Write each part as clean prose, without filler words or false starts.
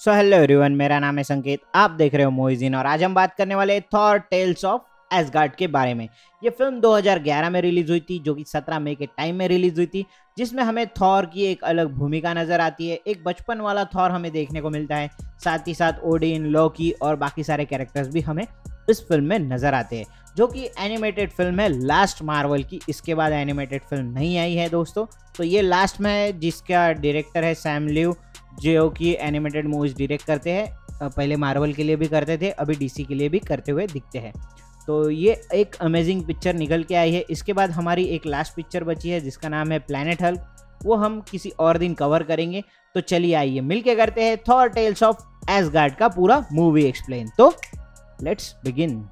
So hello everyone, मेरा नाम है संकेत। आप देख रहे हो मूवीज़ और आज हम बात करने वाले थॉर टेल्स ऑफ एसगार्ड के बारे में। ये फिल्म 2011 में रिलीज हुई थी, जो कि 17 मई के टाइम में रिलीज हुई थी, जिसमें हमें थॉर की एक अलग भूमिका नजर आती है। एक बचपन वाला थॉर हमें देखने को मिलता है, साथ ही साथ ओडिन, लोकी और बाकी सारे कैरेक्टर्स भी हमें इस फिल्म में नजर आते हैं, जो कि एनिमेटेड फिल्म है लास्ट मार्वल की। इसके बाद एनिमेटेड फिल्म नहीं आई है दोस्तों, तो ये लास्ट में है, जिसका डायरेक्टर है सैम लिव, जो कि एनिमेटेड मूवीज डायरेक्ट करते हैं। पहले मार्वल के लिए भी करते थे, अभी डीसी के लिए भी करते हुए दिखते हैं। तो ये एक अमेजिंग पिक्चर निकल के आई है। इसके बाद हमारी एक लास्ट पिक्चर बची है, जिसका नाम है प्लैनेट हल्क। वो हम किसी और दिन कवर करेंगे। तो चलिए आइए मिलके करते हैं थॉर टेल्स ऑफ एसगार्ड का पूरा मूवी एक्सप्लेन। तो लेट्स बिगिन।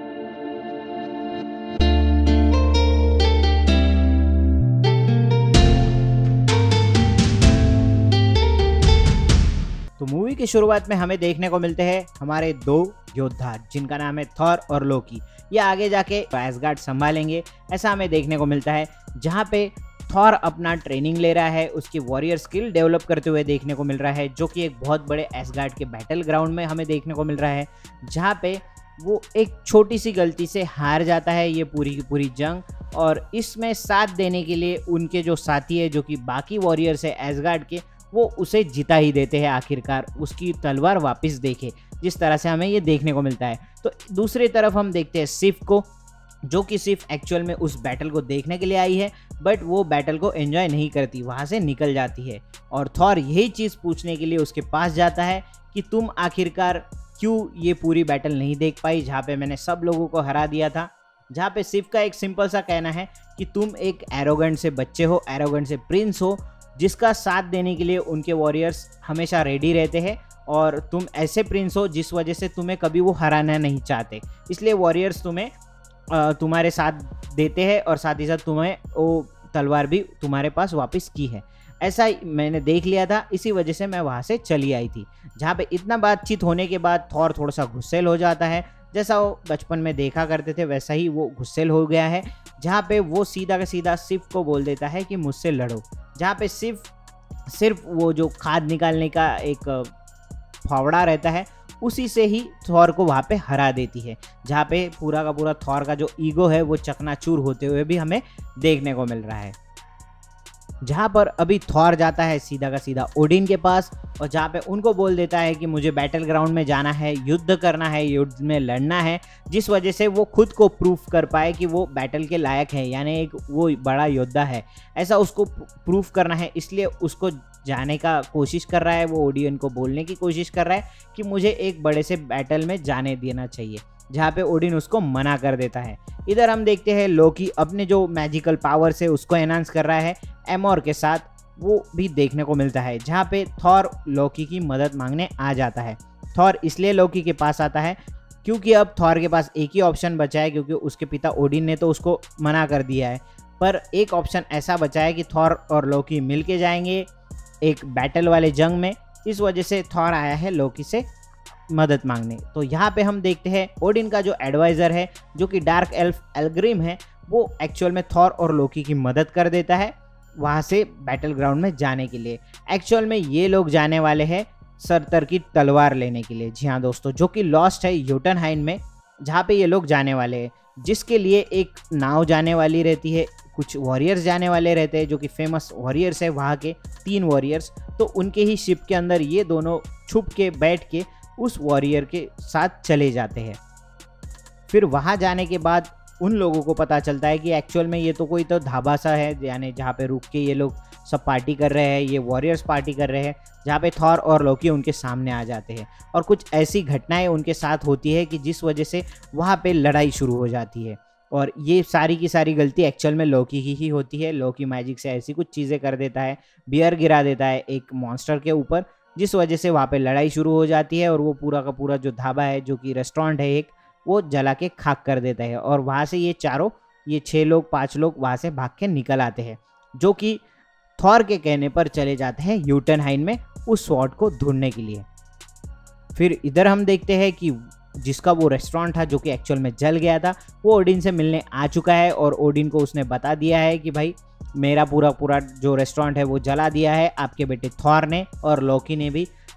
तो मूवी की शुरुआत में हमें देखने को मिलते हैं हमारे दो योद्धा, जिनका नाम है थॉर और लोकी। ये आगे जाके एसगार्ड संभालेंगे, ऐसा हमें देखने को मिलता है। जहाँ पे थॉर अपना ट्रेनिंग ले रहा है, उसकी वॉरियर स्किल डेवलप करते हुए देखने को मिल रहा है, जो कि एक बहुत बड़े एसगार्ड के बैटल ग्राउंड में हमें देखने को मिल रहा है। जहाँ पे वो एक छोटी सी गलती से हार जाता है ये पूरी की पूरी जंग, और इसमें साथ देने के लिए उनके जो साथी है, जो कि बाकी वॉरियर्स है एसगार्ड के, वो उसे जिता ही देते हैं। आखिरकार उसकी तलवार वापस देखे, जिस तरह से हमें ये देखने को मिलता है। तो दूसरी तरफ हम देखते हैं सिफ को, जो कि सिफ एक्चुअल में उस बैटल को देखने के लिए आई है, बट वो बैटल को एंजॉय नहीं करती, वहाँ से निकल जाती है। और थॉर यही चीज़ पूछने के लिए उसके पास जाता है कि तुम आखिरकार क्यों ये पूरी बैटल नहीं देख पाई, जहाँ पे मैंने सब लोगों को हरा दिया था। जहाँ पे सिफ का एक सिंपल सा कहना है कि तुम एक एरोगेंट से बच्चे हो, एरोगेंट से प्रिंस हो, जिसका साथ देने के लिए उनके वॉरियर्स हमेशा रेडी रहते हैं, और तुम ऐसे प्रिंस हो जिस वजह से तुम्हें कभी वो हराना नहीं चाहते, इसलिए वॉरियर्स तुम्हें तुम्हारे साथ देते हैं, और साथ ही साथ तुम्हें वो तलवार भी तुम्हारे पास वापस की है। ऐसा मैंने देख लिया था, इसी वजह से मैं वहाँ से चली आई थी। जहाँ पे इतना बातचीत होने के बाद थॉर थोड़ा सा गुस्सेल हो जाता है, जैसा वो बचपन में देखा करते थे वैसा ही वो गुस्सेल हो गया है। जहाँ पे वो सीधा का सीधा सिफ को बोल देता है कि मुझसे लड़ो। जहाँ पे सिर्फ वो जो खाद निकालने का एक फावड़ा रहता है, उसी से ही थॉर को वहाँ पे हरा देती है। जहाँ पे पूरा का पूरा थॉर का जो ईगो है वो चकनाचूर होते हुए भी हमें देखने को मिल रहा है। जहाँ पर अभी थॉर जाता है सीधा का सीधा ओडिन के पास, और जहाँ पे उनको बोल देता है कि मुझे बैटल ग्राउंड में जाना है, युद्ध करना है, युद्ध में लड़ना है, जिस वजह से वो खुद को प्रूफ कर पाए कि वो बैटल के लायक है, यानी एक वो बड़ा योद्धा है, ऐसा उसको प्रूफ करना है। इसलिए उसको जाने का कोशिश कर रहा है, वो ओडिन को बोलने की कोशिश कर रहा है कि मुझे एक बड़े से बैटल में जाने देना चाहिए, जहाँ पे ओडिन उसको मना कर देता है। इधर हम देखते हैं लोकी अपने जो मैजिकल पावर से उसको एनहांस कर रहा है एमोर के साथ, वो भी देखने को मिलता है। जहाँ पे थॉर लोकी की मदद मांगने आ जाता है। थॉर इसलिए लोकी के पास आता है क्योंकि अब थॉर के पास एक ही ऑप्शन बचा है, क्योंकि उसके पिता ओडिन ने तो उसको मना कर दिया है, पर एक ऑप्शन ऐसा बचा है कि थॉर और लोकी मिल के जाएंगे एक बैटल वाले जंग में। इस वजह से थॉर आया है लोकी से मदद मांगने। तो यहाँ पे हम देखते हैं ओडिन का जो एडवाइज़र है, जो कि डार्क एल्फ एल्ग्रिम है, वो एक्चुअल में थॉर और लोकी की मदद कर देता है वहाँ से बैटल ग्राउंड में जाने के लिए। एक्चुअल में ये लोग जाने वाले हैं सरतर की तलवार लेने के लिए। जी हाँ दोस्तों, जो कि लॉस्ट है योटनहाइम में, जहाँ पे ये लोग जाने वाले हैं, जिसके लिए एक नाव जाने वाली रहती है, कुछ वॉरियर्स जाने वाले रहते हैं, जो कि फेमस वॉरियर्स है वहाँ के 3 वॉरियर्स। तो उनके ही शिप के अंदर ये दोनों छुप के बैठ के उस वॉरियर के साथ चले जाते हैं। फिर वहाँ जाने के बाद उन लोगों को पता चलता है कि एक्चुअल में ये तो कोई तो ढाबा सा है, यानी जहाँ पे रुक के ये लोग सब पार्टी कर रहे हैं, ये वॉरियर्स पार्टी कर रहे हैं, जहाँ पे थॉर और लोकी उनके सामने आ जाते हैं, और कुछ ऐसी घटनाएं उनके साथ होती है कि जिस वजह से वहाँ पे लड़ाई शुरू हो जाती है। और ये सारी की सारी गलती एक्चुअल में लोकी की ही होती है। लोकी मैजिक से ऐसी कुछ चीज़ें कर देता है, बियर गिरा देता है एक मॉन्स्टर के ऊपर, जिस वजह से वहाँ पे लड़ाई शुरू हो जाती है, और वो पूरा का पूरा जो ढाबा है, जो कि रेस्टोरेंट है एक, वो जला के खाक कर देता है। और वहाँ से ये 6 लोग 5 लोग वहाँ से भाग के निकल आते हैं, जो कि थॉर के कहने पर चले जाते हैं योटनहाइम में उस स्वॉर्ड को ढूंढने के लिए। फिर इधर हम देखते हैं कि जिसका वो रेस्टोरेंट था, जो कि एक्चुअल में जल गया था, वो ओडिन से मिलने आ चुका है, और ओडिन को उसने बता दिया है कि भाई मेरा पूरा जो रेस्टोरेंट है वो जला दिया है आपके बेटे थॉर ने और लोकी ने भी,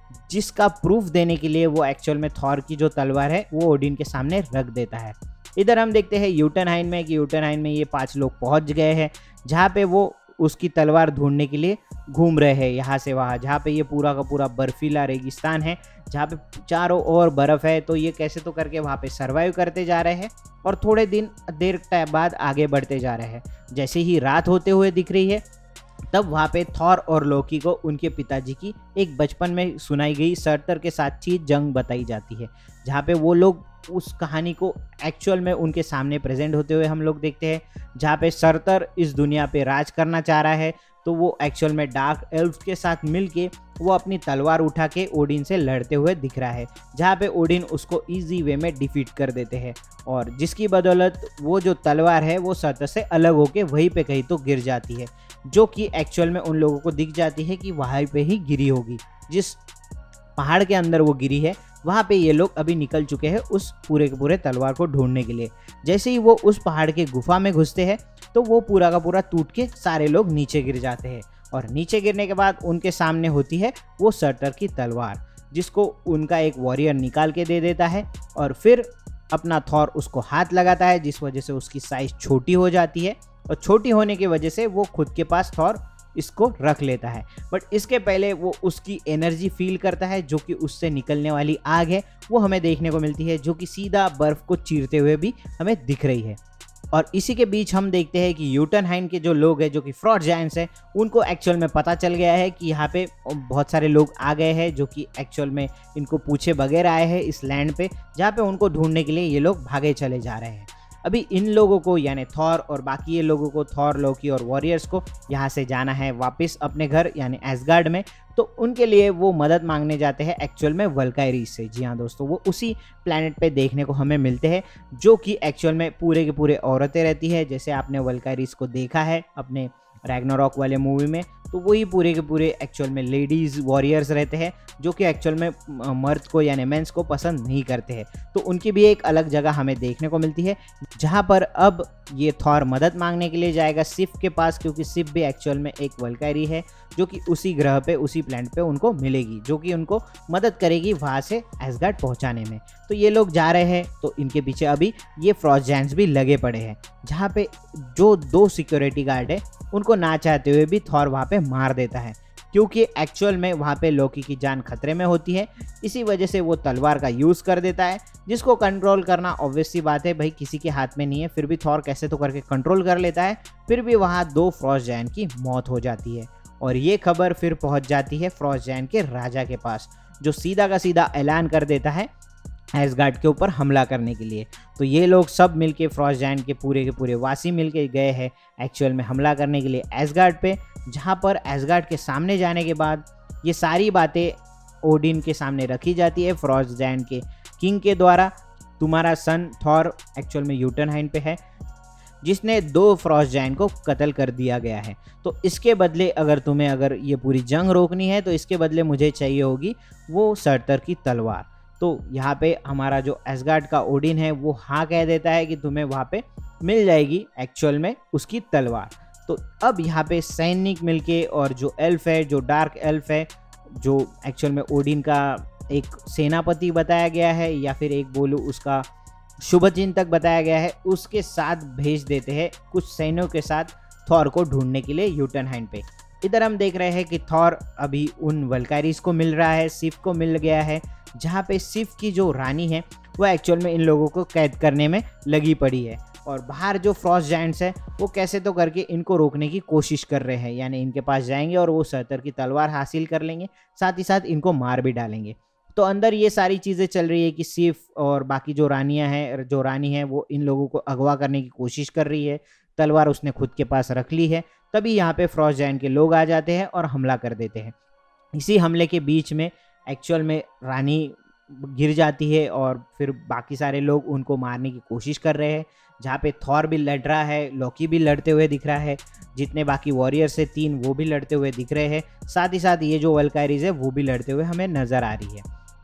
जिसका प्रूफ देने के लिए वो एक्चुअल में थॉर की जो तलवार है वो ओडिन के सामने रख देता है। इधर हम देखते हैं यूटनहाइम में कि यूटनहाइम में ये 5 लोग पहुंच गए हैं, जहाँ पे वो उसकी तलवार ढूंढने के लिए घूम रहे हैं यहाँ से वहाँ, जहाँ पे ये पूरा का पूरा बर्फीला रेगिस्तान है, जहाँ पे चारों ओर बर्फ़ है। तो ये कैसे तो करके वहाँ पे सर्वाइव करते जा रहे हैं और थोड़े देर बाद आगे बढ़ते जा रहे हैं। जैसे ही रात होते हुए दिख रही है, तब वहाँ पे थॉर और लोकी को उनके पिताजी की एक बचपन में सुनाई गई सर्तर के साथ की जंग बताई जाती है, जहाँ पे वो लोग उस कहानी को एक्चुअल में उनके सामने प्रेजेंट होते हुए हम लोग देखते हैं, जहाँ पे सर्तर इस दुनिया पे राज करना चाह रहा है। तो वो एक्चुअल में डार्क एल्फ्स के साथ मिलके वो अपनी तलवार उठा के ओडिन से लड़ते हुए दिख रहा है, जहाँ पे ओडिन उसको इजी वे में डिफीट कर देते हैं और जिसकी बदौलत वो जो तलवार है वो सर्तर से अलग होके वहीं पे कहीं तो गिर जाती है, जो कि एक्चुअल में उन लोगों को दिख जाती है कि वहीं पे ही गिरी होगी। जिस पहाड़ के अंदर वो गिरी है वहाँ पे ये लोग अभी निकल चुके हैं उस पूरे के पूरे तलवार को ढूंढने के लिए। जैसे ही वो उस पहाड़ के गुफा में घुसते हैं तो वो पूरा का पूरा टूट के सारे लोग नीचे गिर जाते हैं और नीचे गिरने के बाद उनके सामने होती है वो सर्टर की तलवार, जिसको उनका एक वॉरियर निकाल के दे देता है और फिर अपना थॉर उसको हाथ लगाता है, जिस वजह से उसकी साइज छोटी हो जाती है और छोटी होने की वजह से वो खुद के पास थॉर इसको रख लेता है। बट इसके पहले वो उसकी एनर्जी फील करता है, जो कि उससे निकलने वाली आग है वो हमें देखने को मिलती है, जो कि सीधा बर्फ को चीरते हुए भी हमें दिख रही है। और इसी के बीच हम देखते हैं कि यूटनहाइम के जो लोग हैं, जो कि फ्रॉस्ट जायंट्स हैं, उनको एक्चुअल में पता चल गया है कि यहाँ पे बहुत सारे लोग आ गए हैं, जो कि एक्चुअल में इनको पूछे बगैर आए हैं इस लैंड पे, जहाँ पे उनको ढूंढने के लिए ये लोग भागे चले जा रहे हैं। अभी इन लोगों को यानी थॉर और बाकी ये लोगों को, थॉर, लोकी और वॉरियर्स को यहाँ से जाना है वापस अपने घर यानी एसगार्ड में। तो उनके लिए वो मदद मांगने जाते हैं एक्चुअल में वल्काइरीज से। जी हाँ दोस्तों, वो उसी प्लैनेट पे देखने को हमें मिलते हैं, जो कि एक्चुअल में पूरे के पूरे औरतें रहती है। जैसे आपने वल्काइरीज को देखा है अपने रैग्नारॉक वाले मूवी में, तो वही पूरे के पूरे एक्चुअल में लेडीज़ वॉरियर्स रहते हैं, जो कि एक्चुअल में मर्द को यानी मेंस को पसंद नहीं करते हैं। तो उनकी भी एक अलग जगह हमें देखने को मिलती है, जहां पर अब ये थॉर मदद मांगने के लिए जाएगा सिफ के पास, क्योंकि सिफ भी एक्चुअल में एक वल्काइरी है, जो कि उसी ग्रह पे, उसी प्लैनेट पे उनको मिलेगी, जो कि उनको मदद करेगी वहाँ से एसगार्ड पहुँचाने में। तो ये लोग जा रहे हैं, तो इनके पीछे अभी ये फ्रॉस्ट जायंट्स भी लगे पड़े हैं, जहाँ पे जो 2 सिक्योरिटी गार्ड है उनको ना चाहते हुए भी थॉर वहाँ पे मार देता है, क्योंकि एक्चुअल में वहाँ पे लोकी की जान खतरे में होती है। इसी वजह से वो तलवार का यूज़ कर देता है, जिसको कंट्रोल करना ऑब्वियस सी बात है भाई किसी के हाथ में नहीं है, फिर भी थॉर कैसे तो करके कंट्रोल कर लेता है। फिर भी वहाँ 2 फ्रॉस्ट जायंट की मौत हो जाती है और ये खबर फिर पहुँच जाती है फ्रॉस्ट जायंट के राजा के पास, जो सीधा का सीधा ऐलान कर देता है एसगार्ड के ऊपर हमला करने के लिए। तो ये लोग सब मिलके, फ्रॉस्ट जायंट के पूरे वासी मिलके गए हैं एक्चुअल में हमला करने के लिए एसगार्ड पे, जहाँ पर एसगार्ड के सामने जाने के बाद ये सारी बातें ओडिन के सामने रखी जाती है फ्रॉस्ट जायंट के किंग के द्वारा। तुम्हारा सन थॉर एक्चुअल में यूटनहाइम पे है, जिसने 2 फ्रॉस्ट जायंट को कत्ल कर दिया गया है। तो इसके बदले अगर ये पूरी जंग रोकनी है, तो इसके बदले मुझे चाहिए होगी वो सर्तर की तलवार। तो यहाँ पे हमारा जो एसगार्ड का ओडिन है वो हाँ कह देता है कि तुम्हें वहाँ पे मिल जाएगी एक्चुअल में उसकी तलवार। तो अब यहाँ पे सैनिक मिलके और जो एल्फ है, जो डार्क एल्फ है, जो एक्चुअल में ओडिन का एक सेनापति बताया गया है या फिर एक बोलूँ उसका शुभचिंतक बताया गया है, उसके साथ भेज देते हैं कुछ सैनिकों के साथ थॉर को ढूंढने के लिए यूटनहाइम पे। इधर हम देख रहे हैं कि थॉर अभी उन वल्काइरीज को मिल रहा है, सिफ को मिल गया है, जहाँ पे सिफ की जो रानी है वो एक्चुअल में इन लोगों को कैद करने में लगी पड़ी है और बाहर जो फ्रॉस्ट जायंट्स है वो कैसे तो करके इनको रोकने की कोशिश कर रहे हैं, यानी इनके पास जाएंगे और वो सर्तर की तलवार हासिल कर लेंगे, साथ ही साथ इनको मार भी डालेंगे। तो अंदर ये सारी चीज़ें चल रही है कि सिफ और बाकी जो रानियां हैं, जो रानी है, वो इन लोगों को अगवा करने की कोशिश कर रही है, तलवार उसने खुद के पास रख ली है। तभी यहाँ पे फ्रॉस्ट जायंट के लोग आ जाते हैं और हमला कर देते हैं। इसी हमले के बीच में एक्चुअल में रानी गिर जाती है और फिर बाकी सारे लोग उनको मारने की कोशिश कर रहे हैं, जहाँ पे थॉर भी लड़ रहा है, लोकी भी लड़ते हुए दिख रहा है, जितने बाकी वॉरियर्स है 3 वो भी लड़ते हुए दिख रहे हैं, साथ ही साथ ये जो वल्काइरीज है वो भी लड़ते हुए हमें नजर आ रही है।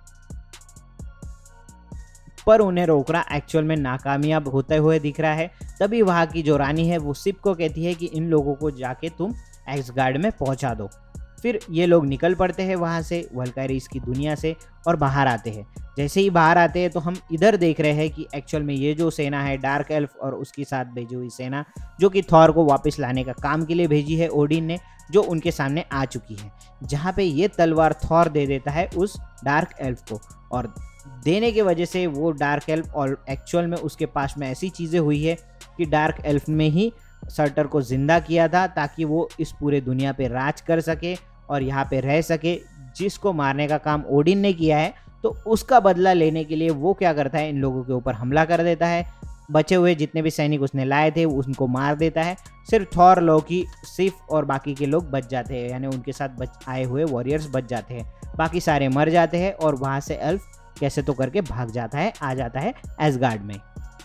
पर उन्हें रोकना एक्चुअल में नाकामयाब होते हुए दिख रहा है। तभी वहाँ की जो रानी है वो सिप को कहती है कि इन लोगों को जाके तुम एसगार्ड में पहुँचा दो। फिर ये लोग निकल पड़ते हैं वहाँ से, वल्कारिस की दुनिया से, और बाहर आते हैं। जैसे ही बाहर आते हैं तो हम इधर देख रहे हैं कि एक्चुअल में ये जो सेना है डार्क एल्फ और उसके साथ भेजी हुई सेना, जो कि थॉर को वापस लाने का काम के लिए भेजी है ओडिन ने, जो उनके सामने आ चुकी है। जहाँ पे ये तलवार थॉर दे देता है उस डार्क एल्फ को, और देने की वजह से वो डार्क एल्फ, और एक्चुअल में उसके पास में ऐसी चीज़ें हुई है कि डार्क एल्फ में ही सर्टर को जिंदा किया था ताकि वो इस पूरे दुनिया पे राज कर सके और यहाँ पे रह सके। जिसको मारने का काम ओडिन ने किया है, तो उसका बदला लेने के लिए वो क्या करता है, इन लोगों के ऊपर हमला कर देता है। बचे हुए जितने भी सैनिक उसने लाए थे उनको मार देता है। सिर्फ थॉर, लोकी, सिफ और बाकी के लोग बच जाते हैं, यानी उनके साथ आए हुए वॉरियर्स बच जाते हैं। बाकी सारे मर जाते हैं और वहाँ से एल्फ कैसे तो करके भाग जाता है, आ जाता है एसगार्ड में।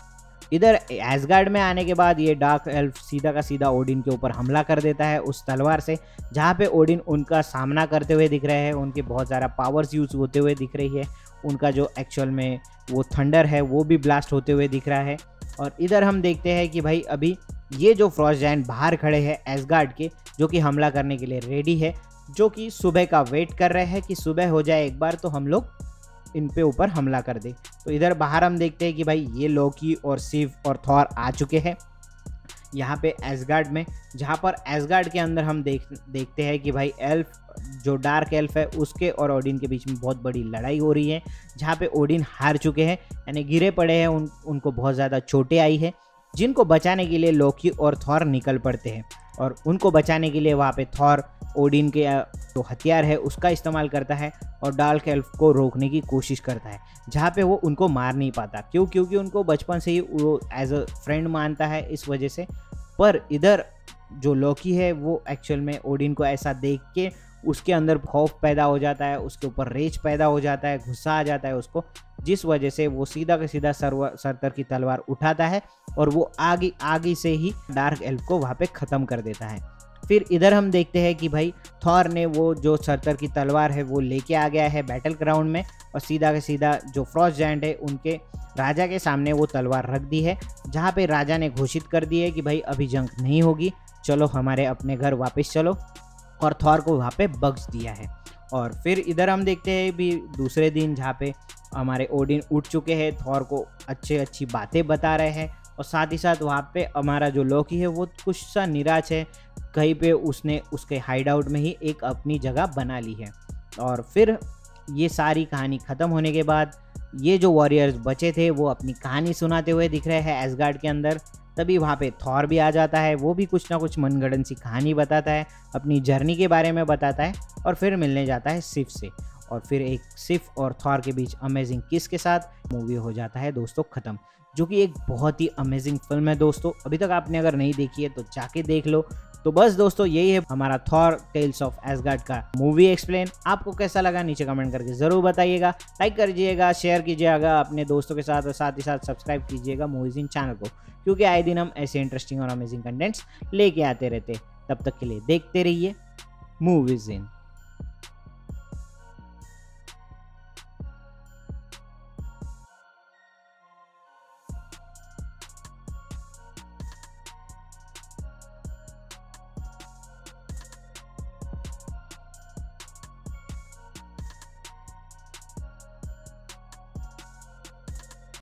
इधर एसगार्ड में आने के बाद ये डार्क एल्फ सीधा का सीधा ओडिन के ऊपर हमला कर देता है उस तलवार से, जहाँ पे ओडिन उनका सामना करते हुए दिख रहे हैं। उनके बहुत ज़्यादा पावर्स यूज़ होते हुए दिख रही है। उनका जो एक्चुअल में वो थंडर है वो भी ब्लास्ट होते हुए दिख रहा है। और इधर हम देखते हैं कि भाई अभी ये जो फ्रॉस्ट जायंट बाहर खड़े हैं एसगार्ड के, जो कि हमला करने के लिए रेडी है, जो कि सुबह का वेट कर रहे हैं कि सुबह हो जाए एक बार तो हम लोग इन पे ऊपर हमला कर दे। तो इधर बाहर हम देखते हैं कि भाई ये लोकी और सिफ और थॉर आ चुके हैं यहाँ पे एसगार्ड में, जहाँ पर एसगार्ड के अंदर हम देखते हैं कि भाई एल्फ, जो डार्क एल्फ है, उसके और ओडिन के बीच में बहुत बड़ी लड़ाई हो रही है, जहाँ पे ओडिन हार चुके हैं, यानी गिरे पड़े हैं, उनको बहुत ज़्यादा चोटें आई है, जिनको बचाने के लिए लोकी और थॉर निकल पड़ते हैं। और उनको बचाने के लिए वहाँ पे थॉर ओडिन के जो हथियार है उसका इस्तेमाल करता है और डार्क एल्फ को रोकने की कोशिश करता है, जहाँ पे वो उनको मार नहीं पाता। क्योंकि उनको बचपन से ही वो एज अ फ्रेंड मानता है, इस वजह से। पर इधर जो लोकी है वो एक्चुअल में ओडिन को ऐसा देख के उसके अंदर खौफ पैदा हो जाता है, उसके ऊपर रेज पैदा हो जाता है, गुस्सा आ जाता है उसको, जिस वजह से वो सीधा का सीधा सरतर की तलवार उठाता है और वो आगे से ही डार्क एल्फ को वहाँ पे ख़त्म कर देता है। फिर इधर हम देखते हैं कि भाई थॉर ने वो जो सरतर की तलवार है वो लेके आ गया है बैटल ग्राउंड में, और सीधा का सीधा जो फ्रॉस्ट जायंट है उनके राजा के सामने वो तलवार रख दी है, जहाँ पे राजा ने घोषित कर दी है कि भाई अभी जंग नहीं होगी, चलो हमारे अपने घर वापस चलो, और थॉर को वहाँ पे बख्श दिया है। और फिर इधर हम देखते हैं भी दूसरे दिन, जहाँ पे हमारे ओडिन उठ चुके हैं, थॉर को अच्छी बातें बता रहे हैं, और साथ ही साथ वहाँ पे हमारा जो लोकी है वो कुछ सा निराश है, कहीं पे उसने उसके हाइड आउट में ही एक अपनी जगह बना ली है। और फिर ये सारी कहानी ख़त्म होने के बाद ये जो वॉरियर्स बचे थे वो अपनी कहानी सुनाते हुए दिख रहे हैं एसगार्ड के अंदर। तभी वहाँ पे थॉर भी आ जाता है, वो भी कुछ ना कुछ मनगढ़ंत सी कहानी बताता है, अपनी जर्नी के बारे में बताता है, और फिर मिलने जाता है सिफ से। और फिर एक सिफ और थॉर के बीच अमेजिंग किस के साथ मूवी हो जाता है दोस्तों ख़त्म, जो कि एक बहुत ही अमेजिंग फिल्म है दोस्तों। अभी तक आपने अगर नहीं देखी है तो जाके देख लो। तो बस दोस्तों यही है हमारा थॉर टेल्स ऑफ एसगार्ड का मूवी एक्सप्लेन। आपको कैसा लगा नीचे कमेंट करके ज़रूर बताइएगा, लाइक करिएगा, शेयर कीजिएगा अपने दोस्तों के साथ, और साथ ही साथ सब्सक्राइब कीजिएगा मूवीज इन चैनल को, क्योंकि आए दिन हम ऐसे इंटरेस्टिंग और अमेजिंग कंटेंट्स लेके आते रहते। तब तक के लिए देखते रहिए मूवीज इन।